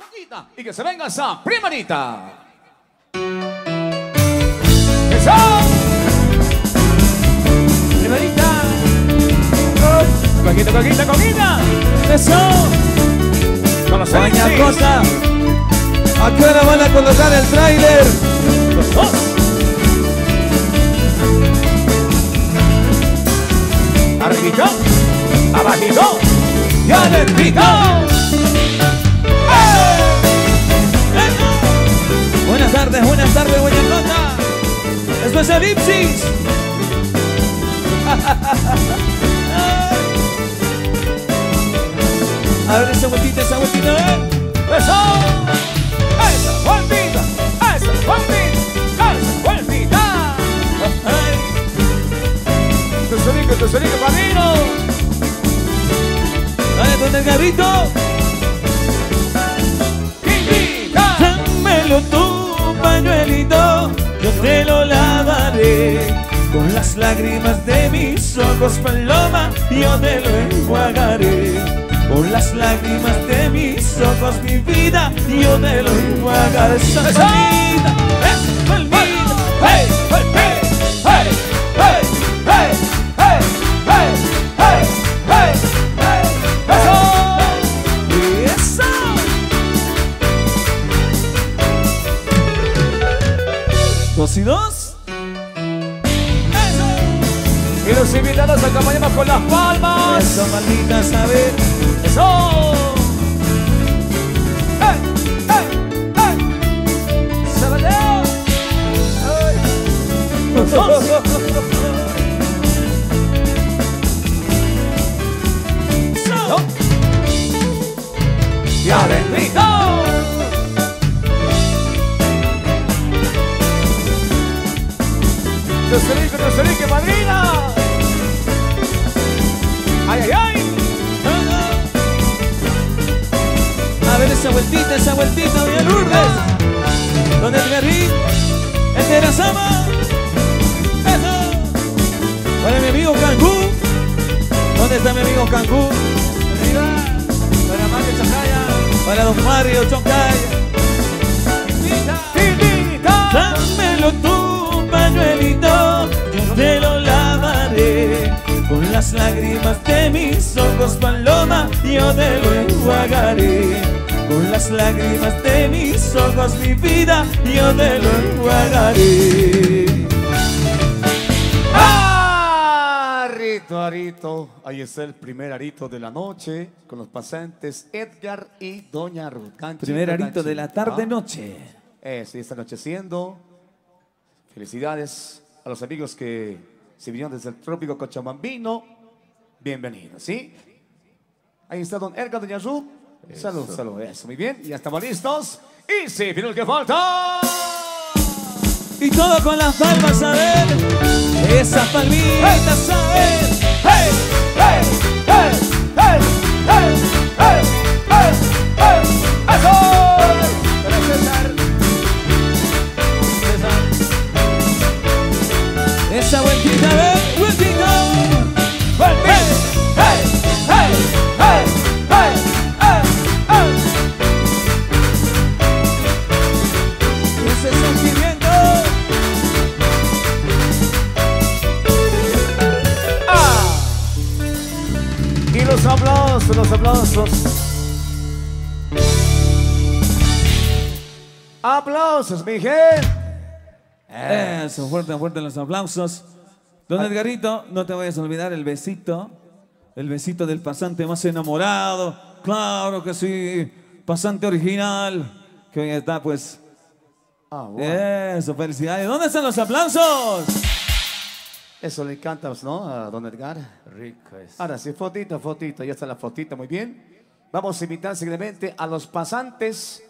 Y que se venga esa primerita. ¡Eso! Primerita. Coquita, coquita, coquita. ¡Eso! Con los Cosa. ¿A qué hora van a colocar el tráiler? Los dos. Arribito, abajito y adentro. Buenas tardes, Guayacota. Esto es el Ipsis. A ver esa vueltita, ¡Eso! ¡Esa vueltita! Tu sonido, padrino. Dale con el garrito. Dámelo tu pañuelito, yo te lo lavaré con las lágrimas de mis ojos, paloma, yo te lo enjuagaré. Con las lágrimas de mis ojos, mi vida, yo te lo enjuagaré. Esa palmita, esa palmita. ¡Hey, hey, hey, hey, hey, hey, hey, hey, hey, hey, hey! ¡Eso! ¡Eso! Dos y dos. Y los invitados acompañamos con las palmas. Eso, maldita saber. ¡Eso! ¡Hey! ¡Hey! ¡Hey! ¡Sabateo! ¡Ay! ¡Los dos! ¡No! ¡Y adentro! ¡No se rique, madrina! ¡Ay, ay, ay! A ver esa vueltita, doña Lourdes. Don Edgarín, el de la Sama. Eso. Para mi amigo Cancún. ¿Dónde está mi amigo Cancún? Arriba. Para Mario Chacaya. Para don Mario Choncaya. Invita. Dámelo tu pañuelito, yo te lo lavaré. Con las lágrimas de mis ojos, paloma, yo te lo enjuagaré. Con las lágrimas de mis ojos, mi vida, yo te lo enjuagaré. Arito. Ahí está el primer arito de la noche con los pasantes Edgar y Doña Ruth. Primer arito de la tarde-noche. Sí, está anocheciendo. Felicidades a los amigos que se vinieron desde el trópico Cochabambino. Bienvenidos, ¿sí? Ahí está don Edgar, Doña Ruth. Salud, salud, eso, muy bien. Ya estamos listos. Y sí, pero el que falta. Y todo con las palmas, a ver. Esas palmitas, a ver. ¡Hey! ¡Hey! ¡Hey! ¡Hey! ¡Hey! ¡Hey! ¡Hey! ¡Hey! ¡Eso! Para César. Esa vueltita, a ver, vueltita. ¡Hey! ¡Hey! ¡Hey! ¡Hey! ¡Hey! ¡Hey! Ese sentimiento. Y los aplausos, los aplausos. Aplausos, mi gente. Eso, fuerte, fuerte los aplausos. Don Edgarito, no te vayas a olvidar el besito del pasante más enamorado. Claro que sí, pasante original, que hoy está pues. Wow. Eso, felicidades. ¿Dónde están los aplausos? Eso le encanta, ¿no? A don Edgar. Rico es. Ahora sí, fotito, ya está la fotita, muy bien. Vamos a invitar seguidamente a los pasantes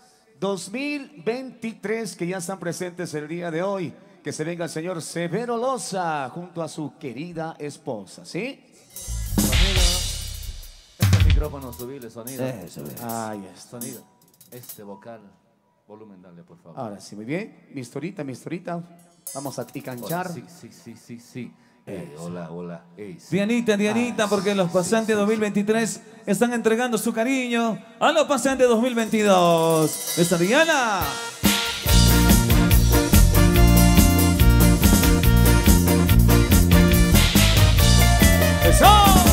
2023 que ya están presentes el día de hoy. Que se venga el señor Severo Loza junto a su querida esposa, ¿sí? Sonido. Este micrófono, subirle sonido. Eso es. Ahí está. Sonido. Este vocal. Volumen, dale, por favor. Ahora sí, muy bien. Mi historita. Vamos a canchar. Sí. Hola, hola. Sí. Dianita, porque los pasantes 2023 están entregando su cariño a los pasantes 2022. Esta Diana. ¡Eso!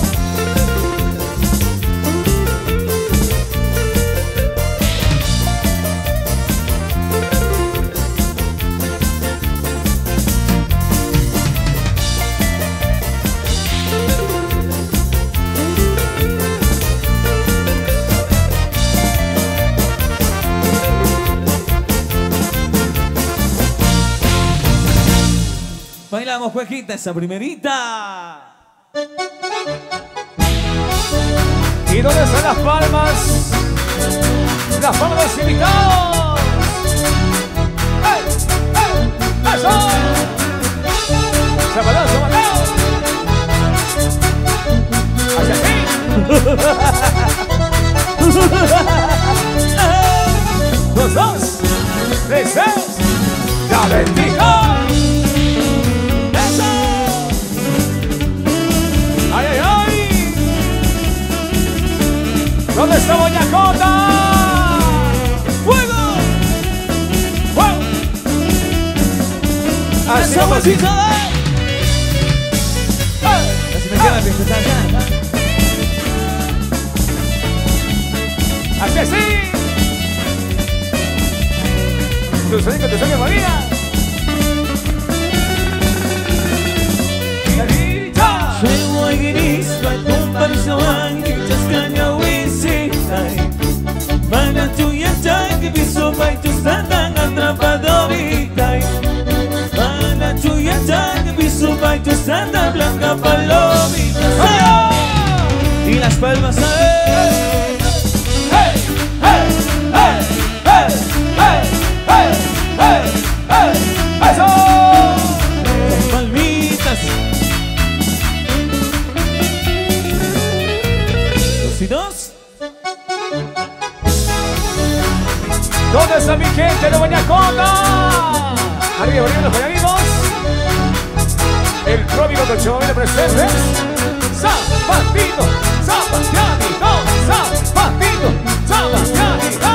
Bailamos, Jueguita, esa primerita. ¿Y dónde están las palmas? Las palmas de los invitados. ¡Hey! ¡Eso! ¡Zabalao! ¡Hacia aquí! Dos, tres, ¡la bendiga! ¿Dónde está Boyacota? ¡Fuego! ¡Fuego! Así como si se da. Así me queda, ¡Así así! Tu sueño, María. Mana tuya que piso pa' y tus tan atrapado vitai. Mana tuya que piso pa' y tus tanta blanca palomita. Y las palmas ¡Hey! ¡Hey! ¡Hey! ¡Hey! ¡Hey! ¡Hey! ¡Hey! ¡Hey! ¡Eso! Palmitas. Dos y dos. ¿Dónde está mi gente de Boyacota? Arriba los bailarinos. El pródigo del Chomamino presente. Zapatito, zapatianito, zapatito, zapatianito.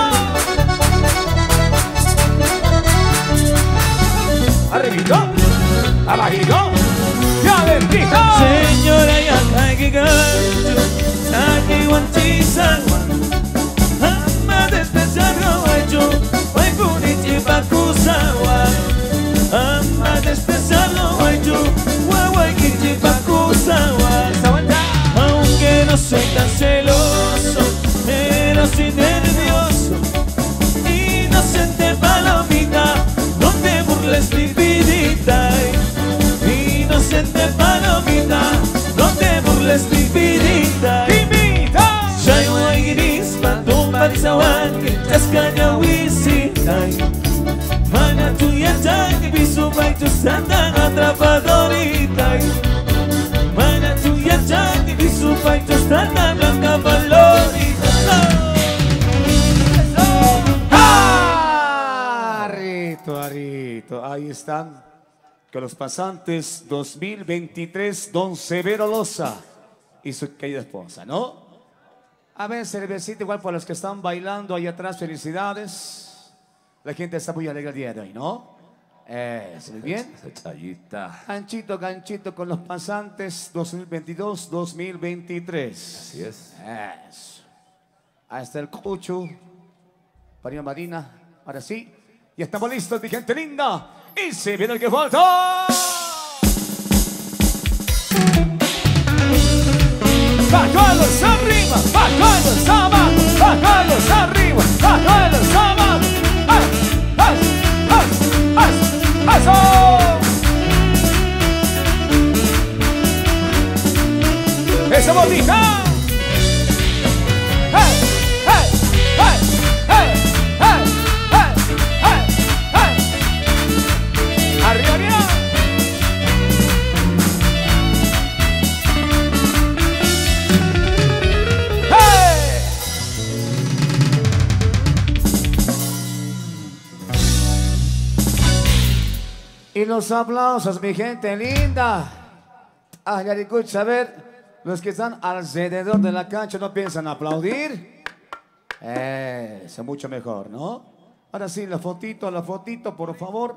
Arribito, abajito, ya bendito. Señora, ya que gancho, saque guanchisan. Ama desde Cerro Guayo, voy punichi pakusawa. Ama desde Cerro Guayo, guay kichi pakusawa. Aunque no soy tan celoso, pero sí nervioso. Inocente palomita, no te burles mi vidita. Inocente palomita, no te burles mi vidita. Shai waigiris patum parisawan Jaskanya wisitai. Mana tuya que piso pa' y tus tanta atrapadoritai. Mana tuya que piso pa' y tus tanta blanca valorita. Arito. Ahí están con los pasantes 2023, Don Severo Loza y su querida esposa, ¿no? A ver, cervecita igual para los que están bailando ahí atrás, felicidades. La gente está muy alegre el día de hoy, ¿no? Muy bien. Ganchito con los pasantes 2022-2023. Así es. Eso. Ahí está el Cucho, Marina Marina, ahora sí. Y estamos listos, mi gente linda. Y se viene el que falta. Bajalos arriba, bajalos abajo, bajalos arriba, bajalos abajo. ¡Eso! ¡Esa botija! ¡Hey! ¡Hey! ¡Hey! ¡Hey! ¡Hey! ¡Hey! ¡Hey! ¡Hey! ¡Arriba, arriba! Y los aplausos, mi gente linda. Ah, Yaricucha, a ver, los que están alrededor de la cancha no piensan aplaudir. Eso, mucho mejor, ¿no? Ahora sí, la fotito, por favor.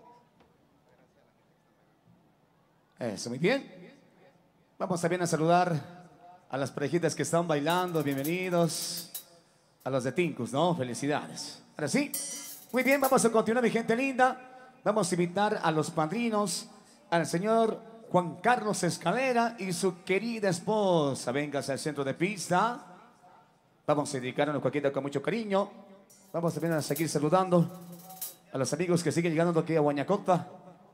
Eso, muy bien. Vamos también a saludar a las parejitas que están bailando. Bienvenidos. A los de Tincus, ¿no? Felicidades. Ahora sí. Muy bien, vamos a continuar, mi gente linda. Vamos a invitar a los padrinos, al señor Juan Carlos Escalera y su querida esposa. Véngase al centro de pista. Vamos a dedicar a una coqueta con mucho cariño. Vamos también a seguir saludando a los amigos que siguen llegando aquí a Huañacota.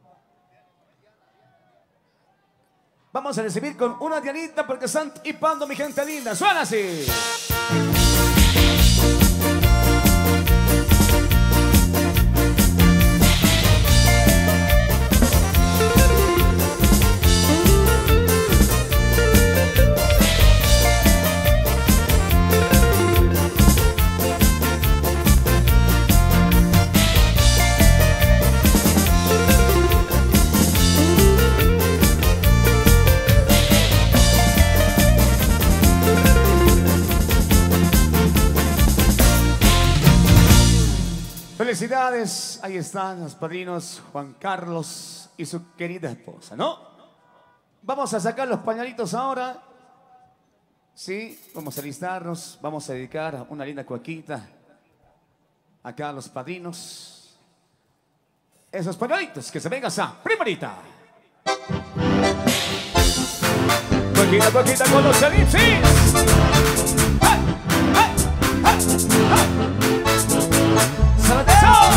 Vamos a recibir con una Dianita porque están hipando, mi gente linda. Suena así. Felicidades, ahí están los padrinos Juan Carlos y su querida esposa, ¿no? Vamos a sacar los pañalitos ahora. Sí, vamos a alistarnos, vamos a dedicar una linda cuequita acá a los padrinos. Esos pañalitos, que se venga esa primerita. Cuequita con los elipsis. ¡Hey! ¡Hey! ¡Hey! ¡Hey! ¡Sabateo!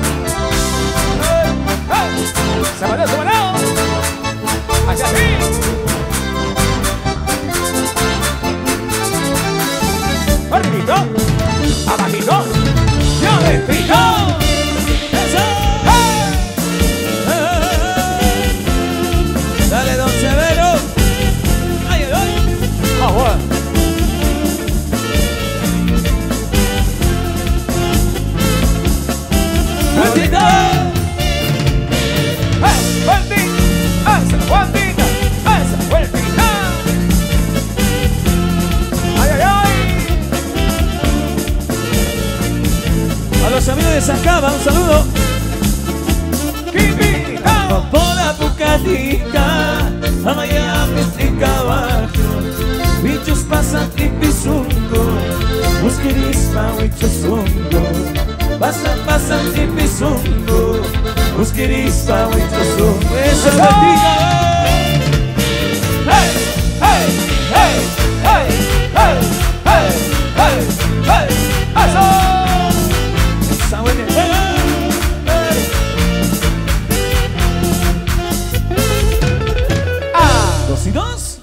¡Sabateo, sabateo! ¡Hacia ti! ¡Arribito! ¡Abajito! ¡Y adentro! ¡Eso! Dale, don Severo. ¡Ay, ay, ay! ¡Ah, bueno! A los amigos de Sacaba, un saludo. Pola Pucatica, a Miami en caballo. Bichos pasan y pisungo, busquirispa, huichozongo. Pasan y pisungo, busquirispa, huichozongo. Eso es Pucatica. Hey, hey, hey, hey, hey, hey, hey, hey, eso. Dos y dos.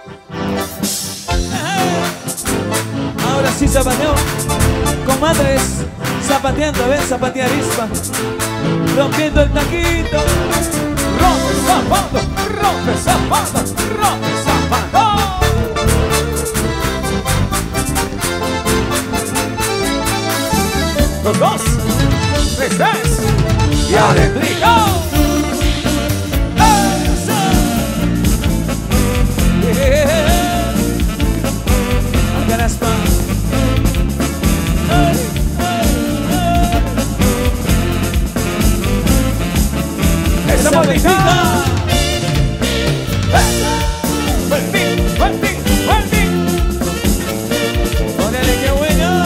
Ahora sí zapateo. Comadres zapateando, ven, zapatear ispa. Rompiendo el taquito. Rompe zapato, rompe zapato, rompe zapato. Dos, tres, y adentro. ¡Esa bonita! ¡Buen fin! ¡Órale, qué bueno!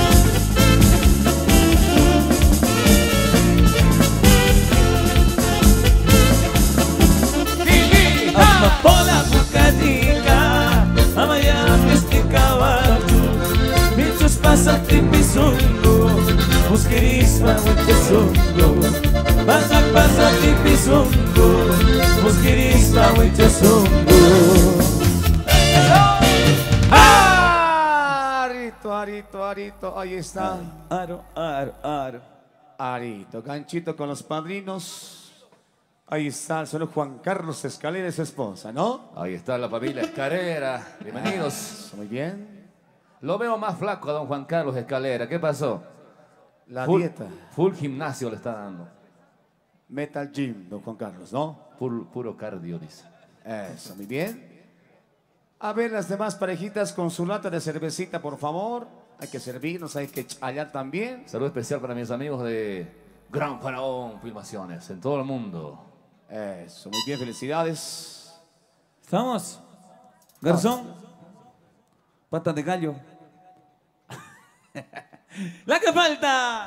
Pola Pucatica, a Miami este caballo. Bichos pasan y pisungo, busquirispa, huichozongo. Pasan y pisungo, busquirispa, huichozongo. Arito, ahí está. Aro. Arito, ganchito con los padrinos. Ahí está el señor Juan Carlos Escalera y su esposa, ¿no? Ahí está la familia Escalera. Bienvenidos. Muy bien. Lo veo más flaco a don Juan Carlos Escalera. ¿Qué pasó? La Full- dieta. Full gimnasio le está dando. Metal Gym, don Juan Carlos, ¿no? Puro cardio, dice. Eso, muy bien. A ver, las demás parejitas con su lata de cervecita, por favor. Hay que servirnos, hay que hallar también. Saludo especial para mis amigos de Gran Faraón Filmaciones, en todo el mundo. Eso, muy bien, felicidades. ¿Estamos? Garzón. Patas de gallo. ¡La que falta!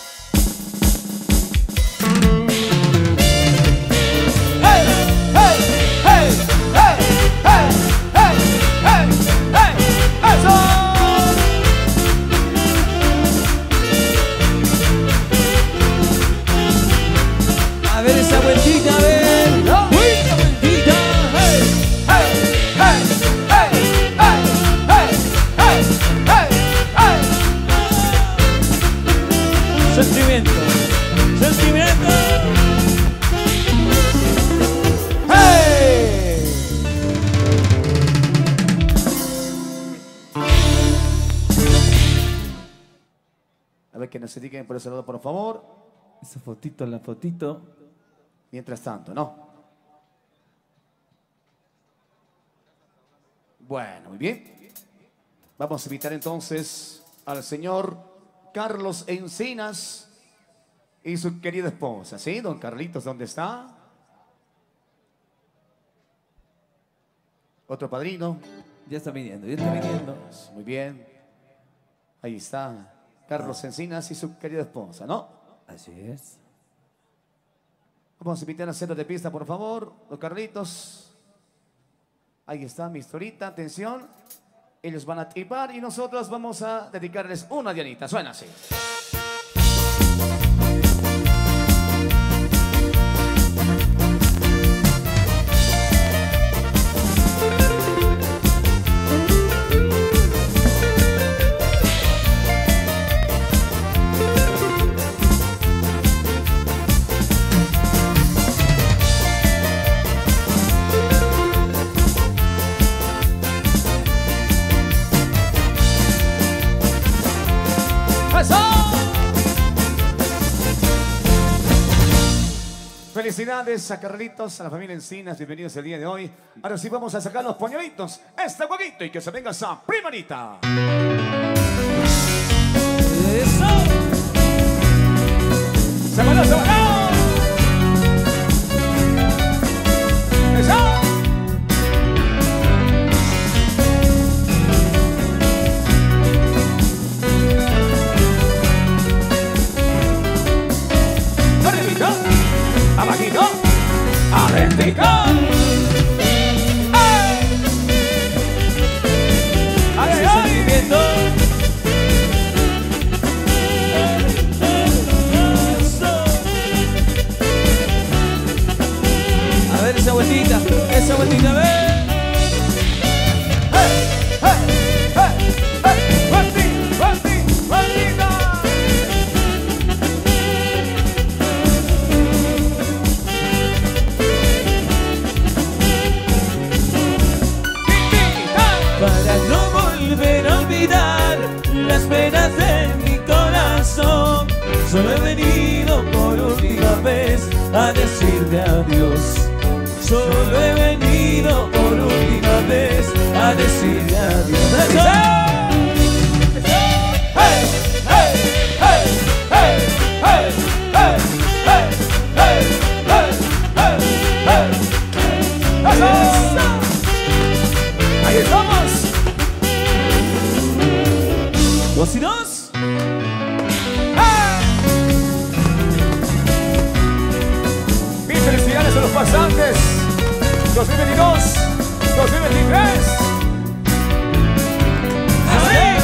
A ver esa vueltita, a ver. Esa vueltita. Sentimiento. Sentimiento. A ver que nos indiquen por ese lado, por favor. Esa fotito, la fotito. Mientras tanto, ¿no? Bueno, muy bien. Vamos a invitar entonces al señor Carlos Encinas y su querida esposa. ¿Sí? Don Carlitos, ¿dónde está? Otro padrino. Ya está viniendo, ya está viniendo. Muy bien. Ahí está Carlos Encinas y su querida esposa, ¿no? Así es. Vamos a invitar a centro de pista, por favor, los Carlitos. Ahí está mi historita, atención. Ellos van a tripar y nosotros vamos a dedicarles una dianita. Suena así. Felicidades a Carlitos, a la familia Encinas, bienvenidos el día de hoy. Ahora sí vamos a sacar los pañuelitos, este jueguito y que se venga esa primerita. ¡Eso! ¡Se van! ¡Eso! Abajito, adentro. ¡Ay, ay, viendo! A ver esa vueltita, a ver. Para no volver a olvidar las penas de mi corazón, solo he venido por última vez a decirte adiós. Solo he venido por última vez a decirte adiós. Ahí estamos. 2 y 2. Mis felicidades a los pasantes 2022, 2023. ¡Así!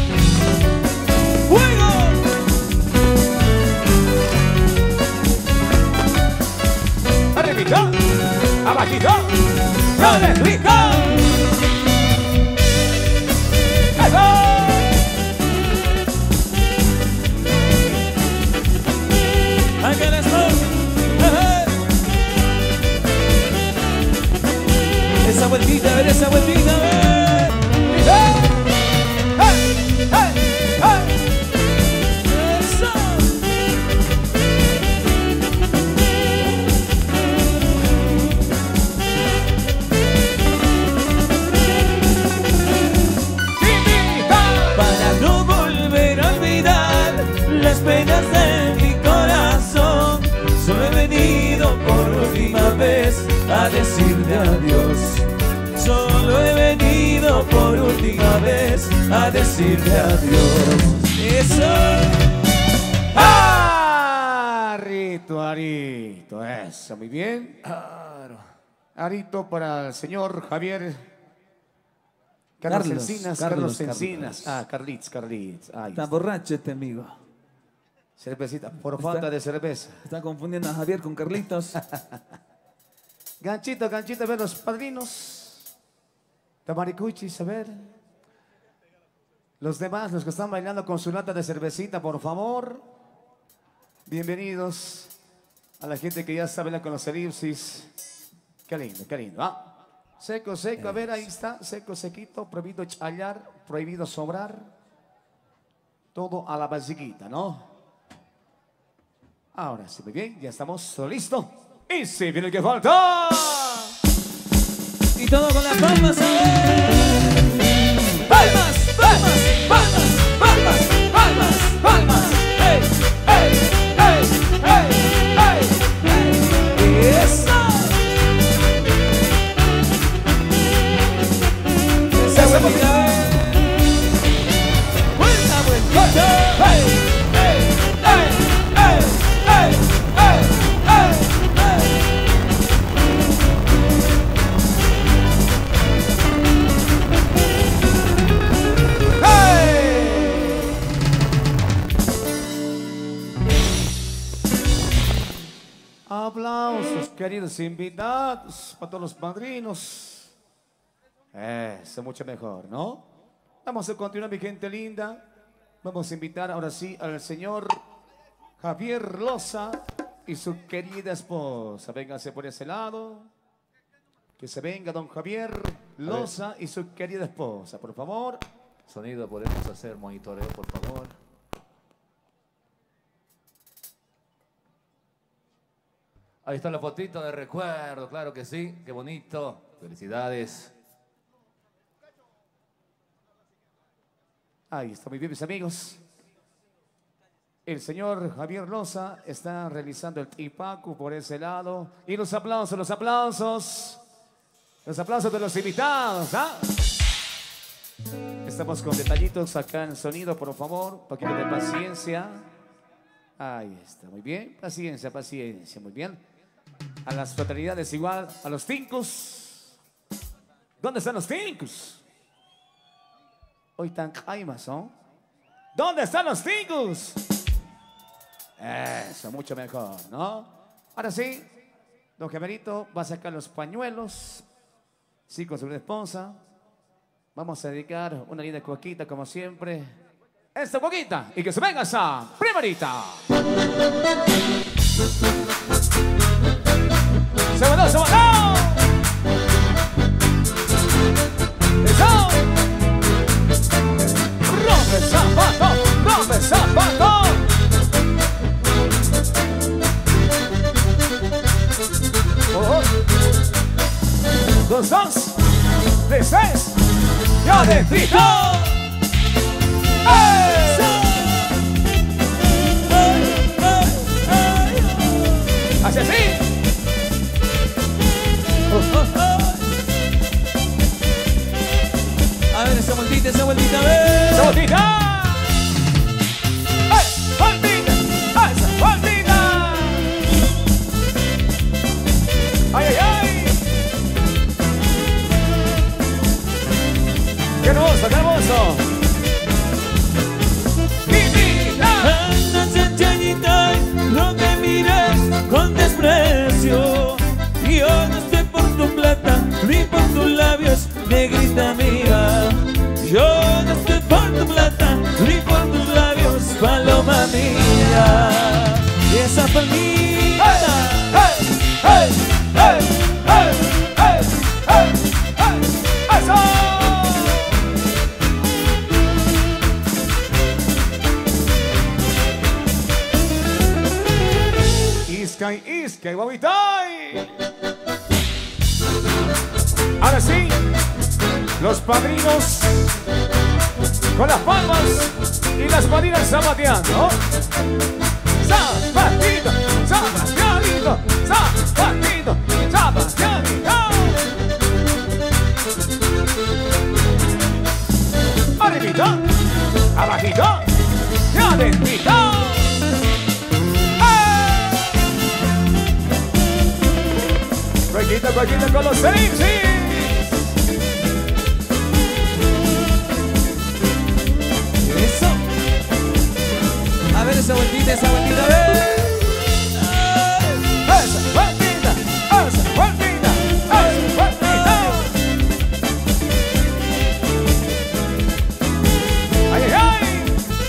¡Fuego! Arribita, abajito, no les rico. Esa vueltita, a ver esa vueltita, a ver. Eso. puertas de mi corazón. Solo he venido por última vez a decirte adiós. Solo he venido por última vez a decirte adiós. Eso. Arito, Arito, eso, muy bien. Arito para el señor Javier Carlos Encinas. Carlos Encinas. Carlitos. Ahí Está borracho este amigo. Cervecita, por falta de cerveza. Está confundiendo a Javier con Carlitos. Ganchito, a ver los padrinos. Tamaricuchis, a ver. Los demás, los que están bailando con su lata de cervecita, por favor. Bienvenidos a la gente que ya sabe con los elipsis. Qué lindo, qué lindo. Seco, a ver, ahí está. Seco, sequito, prohibido challar, prohibido sobrar. Todo a la basiquita, ¿no? Ahora sí, muy bien, ya estamos listos. Y sí, viene el que falta. Y todo con las palmas, a ver. Palmas, palmas, palmas, palmas, palmas, palmas. ¡Hey, hey, hey, hey, hey, hey! ¡Eso! ¡Esa vuelta! ¡Vuelta, vueltita! ¡Hey, hey, hey, hey, hey, hey, hey, hey! Aplausos, queridos invitados, para todos los padrinos. Eso, mucho mejor, ¿no? Vamos a continuar, mi gente linda. Vamos a invitar ahora sí al señor Javier Loza y su querida esposa. Véngase por ese lado. Que se venga don Javier Loza y su querida esposa, por favor. Sonido, podemos hacer monitoreo, por favor. Ahí está la fotito de recuerdo, claro que sí, qué bonito. Felicidades. Ahí está, muy bien, mis amigos. El señor Javier Loza está realizando el tipacu por ese lado. Y los aplausos, los aplausos. Los aplausos de los invitados, ¿ah? Estamos con detallitos acá en el sonido, por favor. Un poquito de paciencia. Ahí está, muy bien. Paciencia, paciencia, muy bien. A las fraternidades igual, a los tincus. ¿Dónde están los tincus? Hoy tan caimas, ¿no? ¿Dónde están los tincus? Eso, mucho mejor, ¿no? Ahora sí, don Javerito va a sacar los pañuelos. Sí, con su esposa. Vamos a dedicar una linda coquita, como siempre. Esta coquita, y que se venga esa primerita. ¡Se mandó, se mandó! ¡Eso! ¡Rompe zapato! ¡Rompe zapato! Oh. Dos, dos, tres, tres. ¡Yo necesito! ¡Así, así! A ver, esa vueltita, a ver. ¡Esa vueltita! ¡Ay, vueltita! ¡Ay, esa vueltita! ¡Ay, ay, ay! ¡Qué hermoso, qué hermoso! No me mires con desprecio. Yo no estoy por tu plata ni por tus labios, negrita mía. Yo no estoy por tu plata ni por tus labios, paloma mía. Y esa palmita. ¡Hey! ¡Hey! ¡Hey! ¡Hey! ¡Hey! ¡Hey! ¡Hey! ¡Eso! Iskay, guavitay. Ahora sí, los padrinos con las palmas. Y las marinas zapateando. Zapatito, zapateadito, zapatito, zapateadito. Arribita, abajito y adentito. Cuequita, cuequita con los seis. Eso. A ver esa vueltita, a ver. Esa vueltita, esa vueltita, esa vueltita. Ay, ay, ay.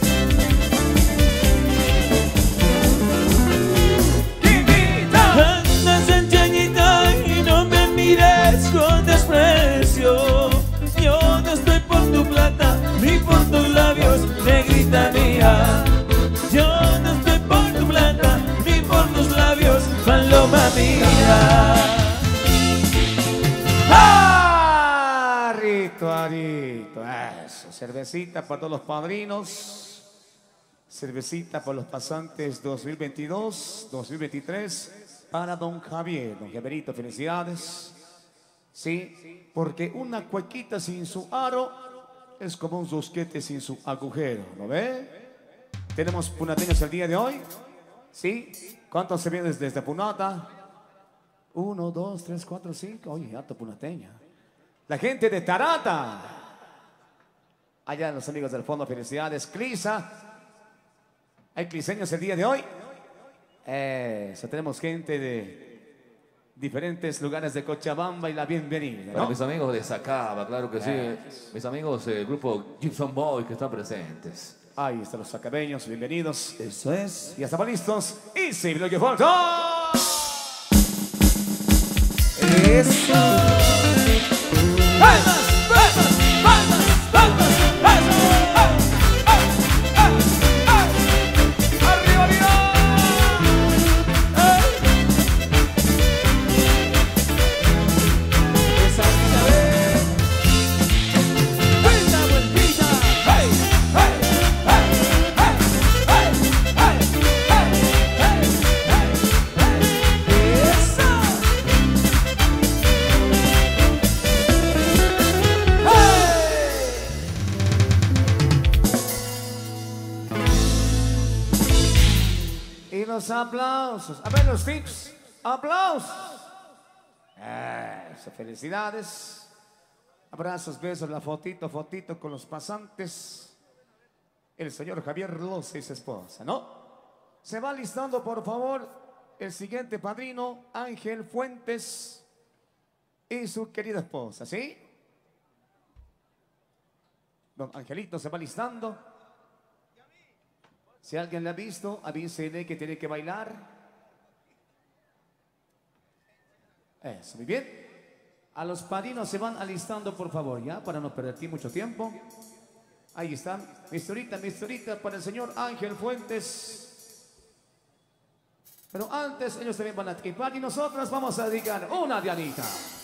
Quimita. Andas en changuita y no me mires con desprecio. Yo no estoy por tu plata ni por tus labios, negrita mía. Yo no estoy por tu plata ni por tus labios, paloma mía. Arito, arito, eso. Cervecita para todos los padrinos. Cervecita para los pasantes 2022, 2023. Para don Javier. Don Javierito, felicidades. Sí, porque una cuequita sin su aro es como un zosquete sin su agujero. ¿Lo ve? Tenemos punateños el día de hoy. ¿Sí? ¿Cuántos se vienen desde Punata? 1, 2, 3, 4, 5. Oye, alto punateña. La gente de Tarata. Allá los amigos del fondo, felicidades. Clisa. ¿Hay cliseños el día de hoy? Eso, tenemos gente de diferentes lugares de Cochabamba y la bienvenida, ¿no? Para mis amigos de Sacaba, claro que sí. Mis amigos del grupo Gibson Boy que están presentes. Ahí están los sacabeños, bienvenidos. Eso es. Ya estamos listos. Y sí, lo que falta. Eso. ¡Palmas! ¡Palmas! ¡Palmas! ¡Palmas! ¡Palmas! ¡Arriba, arriba! Esa vida, vuelta, vueltita. ¡Hey! ¡Hey! ¡Hey! ¡Hey! ¡Hey! ¡Hey! Eso. Y los aplausos. A ver los tips. ¡Aplausos! Eso, felicidades. Abrazos, besos, la fotito, fotito con los pasantes. El señor Javier Loza y su esposa, ¿no? Se va listando, por favor, el siguiente padrino, Ángel Fuentes y su querida esposa, ¿sí? Don Angelito se va listando. Si alguien le ha visto, avísele que tiene que bailar. Eso, muy bien. A los padrinos se van alistando, por favor, ¿ya? Para no perder mucho tiempo. Ahí están. Mi historita para el señor Ángel Fuentes. Pero antes, ellos también van a equipar y nosotros vamos a dedicar una Dianita.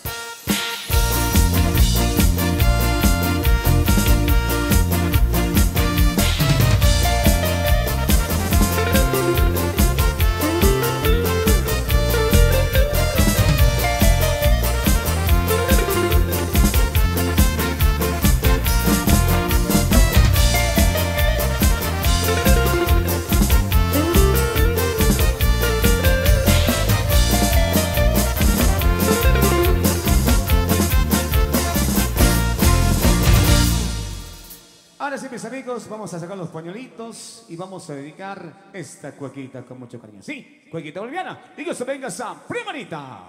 Ahora sí, mis amigos, vamos a sacar los pañuelitos y vamos a dedicar esta cuequita con mucho cariño. Sí, cuequita boliviana. Digo, se venga esa primerita.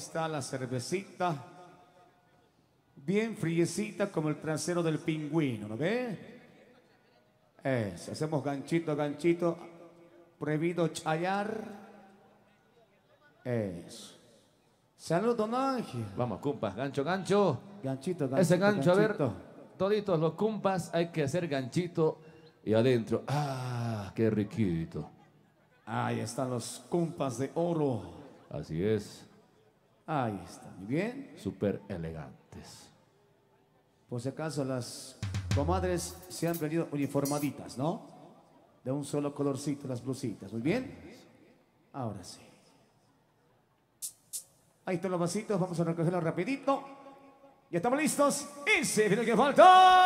está la cervecita. Bien friecita como el trasero del pingüino, ¿no ve? Eso, hacemos ganchito, ganchito. Prohibido chayar. Eso. Salud, don Ángel. Vamos, cumpas, gancho, gancho. Ganchito, ganchito. Ese gancho, ganchito. a ver, toditos los cumpas, hay que hacer ganchito y adentro. ¡Ah, qué riquito! Ahí están los cumpas de oro. Así es, Ahí está, muy bien. súper elegantes. Por si acaso las comadres se han venido uniformaditas, ¿no? De un solo colorcito las blusitas, muy bien. Ahora sí. Ahí están los vasitos, vamos a recogerlos rapidito. Ya estamos listos. Y se viene el que falta.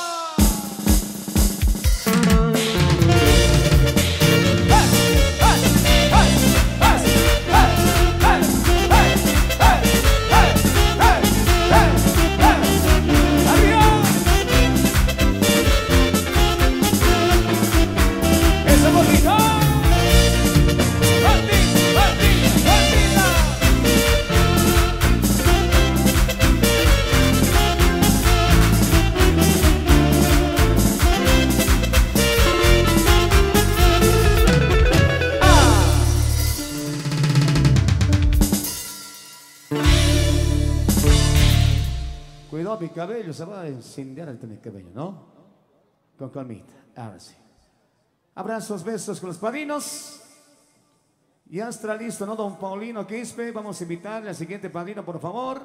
Cuidado mi cabello, se va a incendiar el cabello, ¿no? Con calmita, ahora sí. Abrazos, besos con los padrinos. Ya está listo, ¿no, don Paulino Quispe? Vamos a invitarle al siguiente padrino, por favor.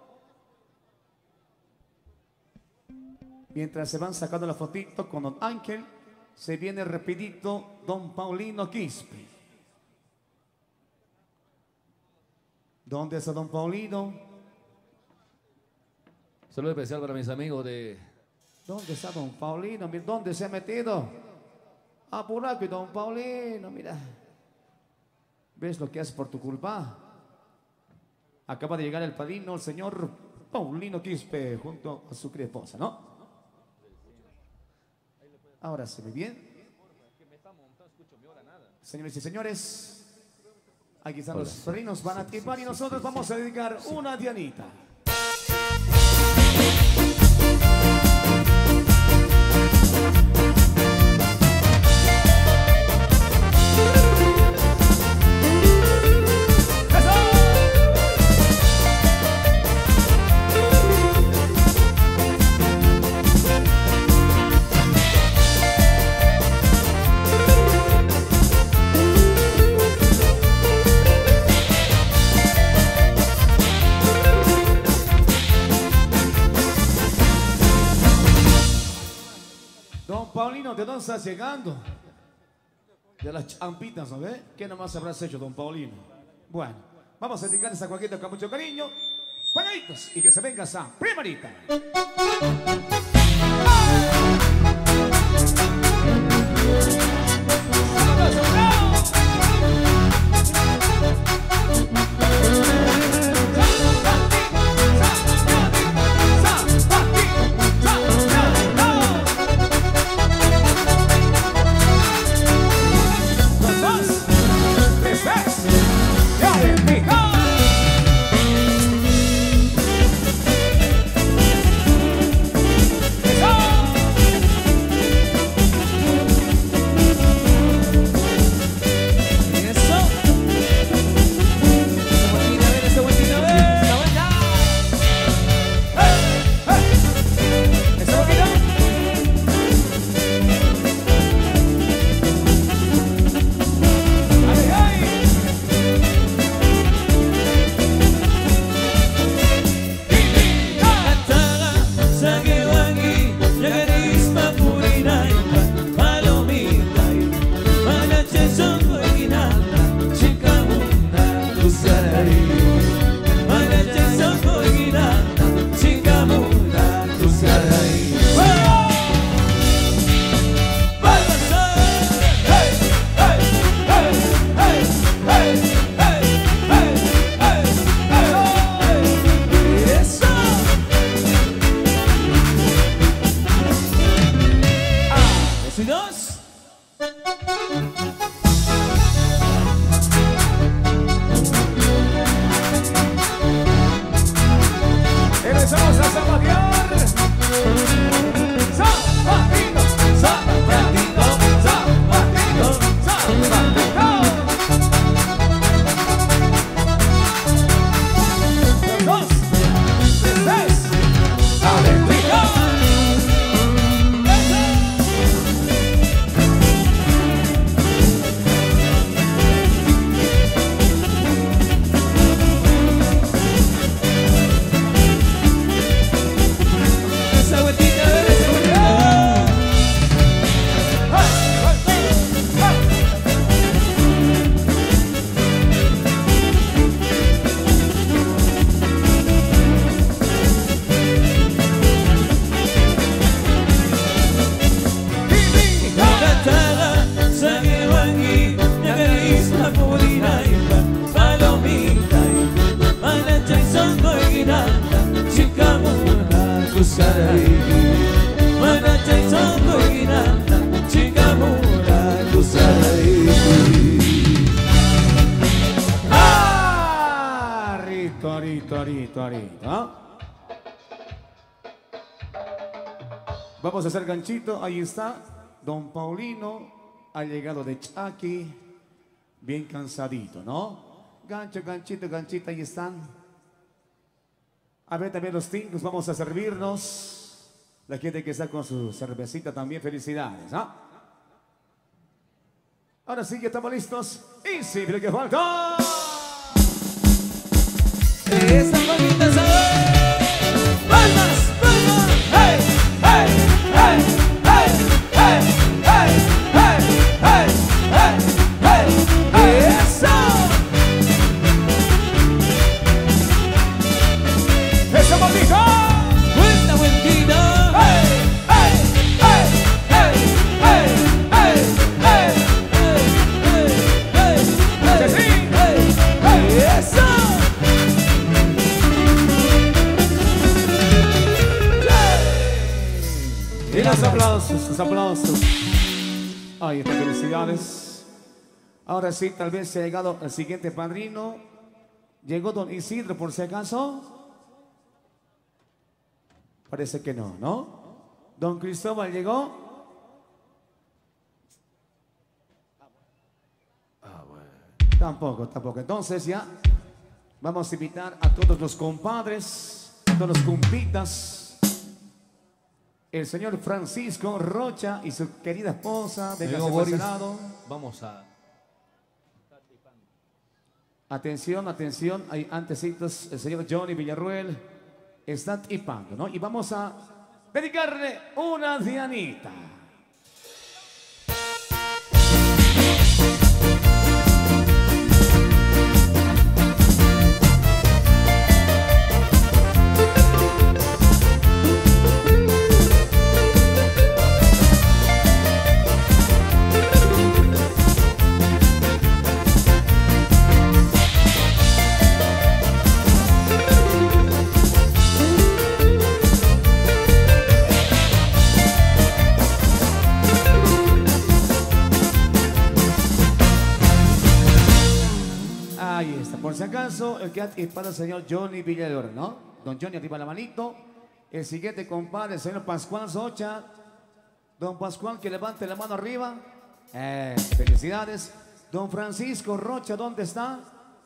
Mientras se van sacando la fotito con don Ángel, se viene rapidito don Paulino Quispe. ¿Dónde está don Paulino? Saludo especial para mis amigos de... ¿Dónde está don Paulino? ¿Dónde se ha metido? Ah, por aquí, don Paulino, mira. ¿Ves lo que hace por tu culpa? Acaba de llegar el padrino, el señor Paulino Quispe, junto a su querida esposa, ¿no? Ahora se ve bien. Señores y señores, aquí están los padrinos, van a activar y nosotros vamos a dedicar una dianita. Paulino, ¿de dónde estás llegando? De las champitas, ¿no ve? ¿Qué nomás habrás hecho, don Paulino? Bueno, vamos a dedicar esta cuaquita con mucho cariño. Pagaditos y que se venga esa primerita. esa vueltita, dale esa vueltita. ¿Ah? Vamos a hacer ganchito, ahí está. Don Paulino ha llegado de Chaki, bien cansadito, ¿no? Gancho, ganchito, ganchita, ahí están. A ver también los tingos, vamos a servirnos. La gente que está con su cervecita también, felicidades, ¿ah? Ahora sí que estamos listos. Y sí, pero que falta. Esta bonita sabor. ¡Palmas, palmas! ¡Hey, hey, hey, hey, hey, hey, hey, hey, hey, hey! ¡Eso! ¡Eso, bonito! ¡Vuelta, vueltita! ¡Hey, hey, hey, hey, hey, hey, hey, hey, hey, hey, hey! ¡Eso! Y los aplausos, los aplausos. Ahí está, felicidades. Ahora sí, tal vez se ha llegado el siguiente padrino. ¿Llegó don Isidro por si acaso? Parece que no, ¿no? ¿Don Cristóbal llegó? Tampoco, tampoco. Entonces ya vamos a invitar a todos los compadres, a todos los compitas. El señor Francisco Rocha y su querida esposa. Véngase por ese lado. Vamos a... Atención, atención. Hay antecitos. El señor Johnny Villarruel está tipando, ¿no? Y vamos a dedicarle una dianita. Ahí está, por si acaso, el que ha para el señor Johnny Villalor, ¿no? Don Johnny, arriba la manito. El siguiente compadre, el señor Pascual Socha. Don Pascual, que levante la mano arriba. Felicidades. Don Francisco Rocha, ¿dónde está?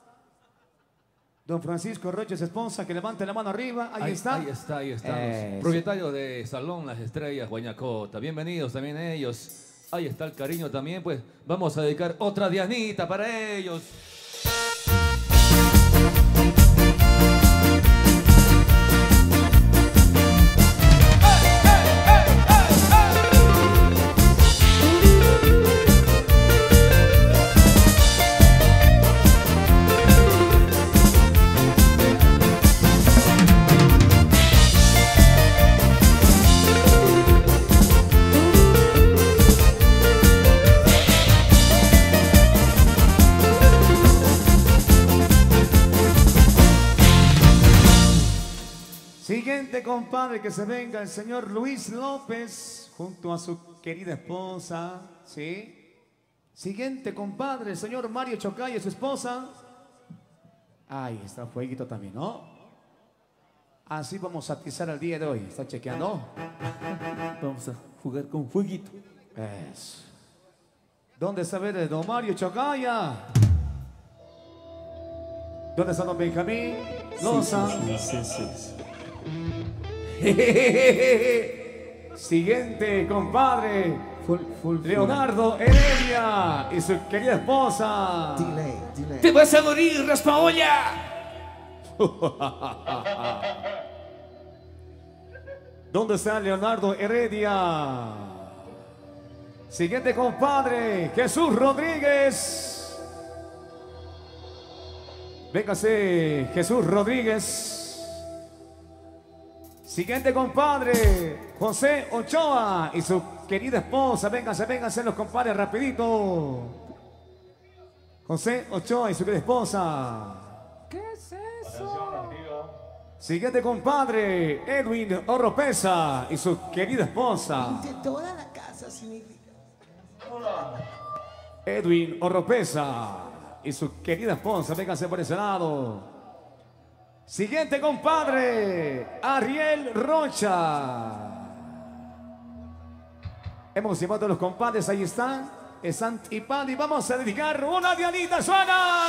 Don Francisco Rocha, su esposa, que levante la mano arriba. Ahí está. Ahí está, ahí está. Propietario de Salón Las Estrellas, Guañacota. Bienvenidos también ellos. Ahí está el cariño también, pues vamos a dedicar otra dianita para ellos. Siguiente compadre, que se venga el señor Luis López junto a su querida esposa, ¿sí? Siguiente compadre, el señor Mario Chocay y su esposa. Ahí está, fueguito también, ¿no? Así vamos a atizar el día de hoy. ¿Está chequeando? Vamos a jugar con fueguito. Eso. ¿Dónde está ver don Mario Chocaya? ¿Dónde está don Benjamín Loza? Sí. Siguiente compadre, Full. Leonardo Heredia y su querida esposa. Delay. ¡Te vas a morir, raspaolla! ¿Dónde está Leonardo Heredia? Siguiente compadre, Jesús Rodríguez. Véngase, Jesús Rodríguez. Siguiente compadre, José Ochoa y su querida esposa. Véngase, véngase los compadres rapidito. José Ochoa y su querida esposa. ¿Qué es eso? Siguiente compadre, Edwin Oropesa y su querida esposa. De toda la casa significa. Edwin Oropesa y su querida esposa. Vénganse por ese lado. Siguiente compadre, Ariel Rocha. Hemos llevado a los compadres, ahí están. Es Antipandi. Vamos a dedicar una dianita, suena.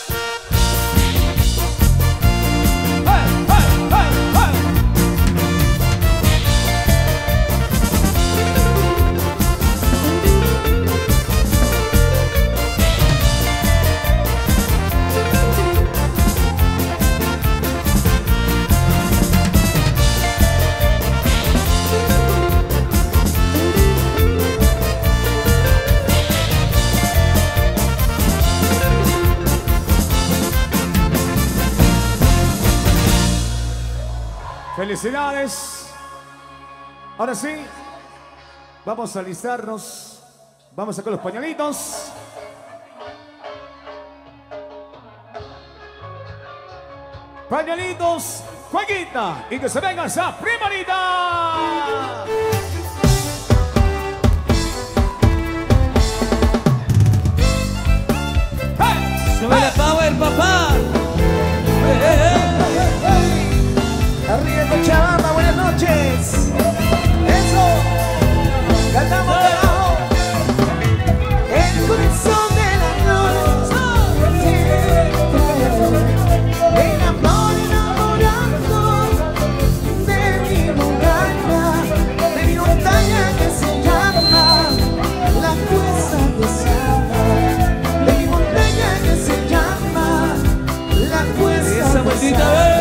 Felicidades. Ahora sí, vamos a alistarnos. Vamos a sacar los pañuelitos. Pañuelitos, jueguita y que se venga esa primerita. ¡Sube la power, papá! Arriba Cochabamba, buenas noches. Eso, cantamos debajo. El corazón de la noche. Enamorando de mi montaña que se llama la Cuesta de Samba. De mi montaña que se llama la Cuesta esa de maldita Samba.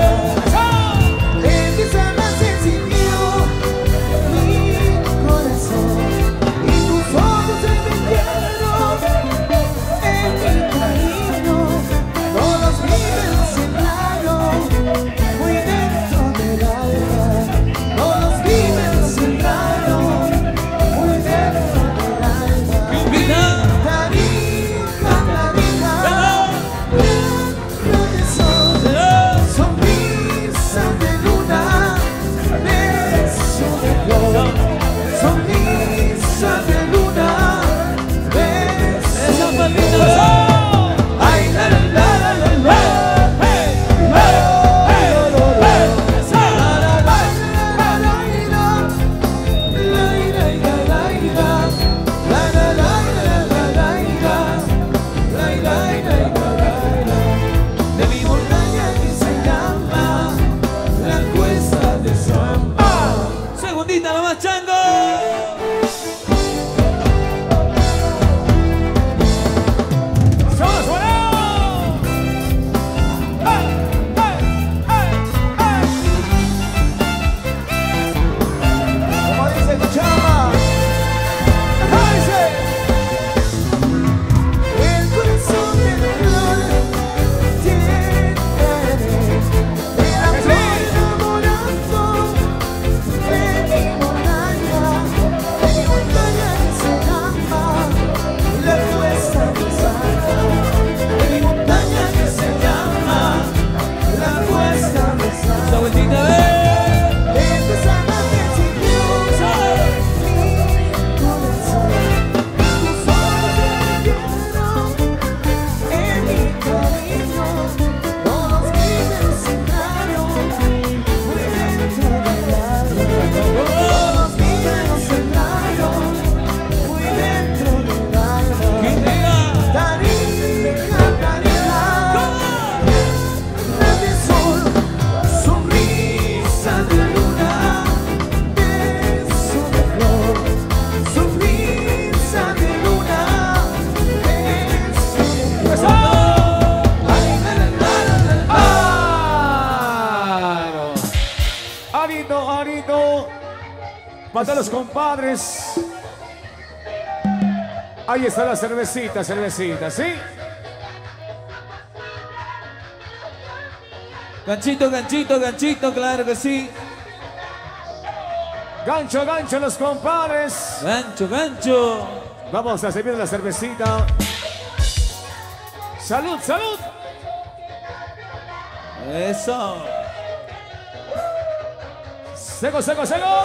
Para los compadres. Ahí está la cervecita, ¿sí? Ganchito, ganchito, ganchito, claro que sí. Gancho, gancho, los compadres. Gancho, gancho. Vamos a servir la cervecita. ¡Salud, salud! Eso. ¡Seco, seco, seco!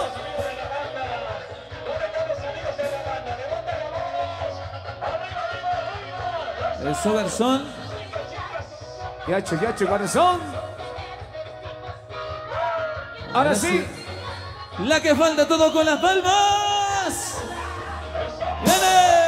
Eso, garzón. Yacho, garzón. Ahora sí. La que falta, todo con las palmas. ¡Viene!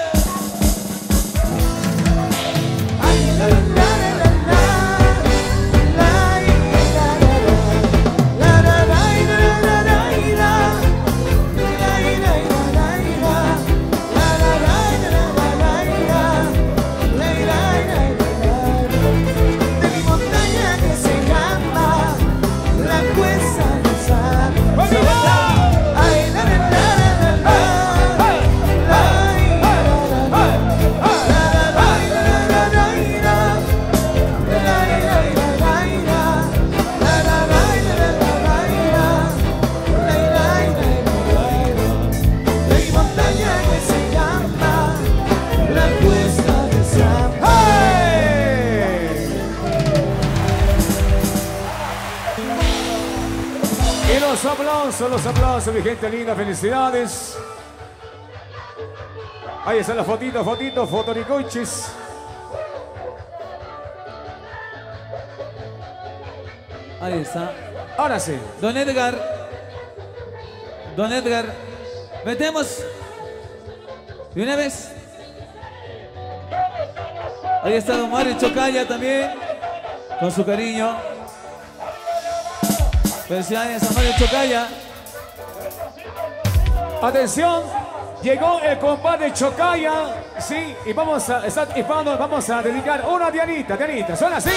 Los aplausos, mi gente linda, felicidades. Ahí está la fotito, fotoricoches. Ahí está. Ahora sí. Don Edgar, metemos de una vez. Ahí está don Mario Chocaya también, con su cariño. Felicidades a Mario Chocaya. Atención, llegó el compadre Chocaya, sí, y vamos a dedicar una Dianita, suena así.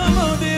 amo de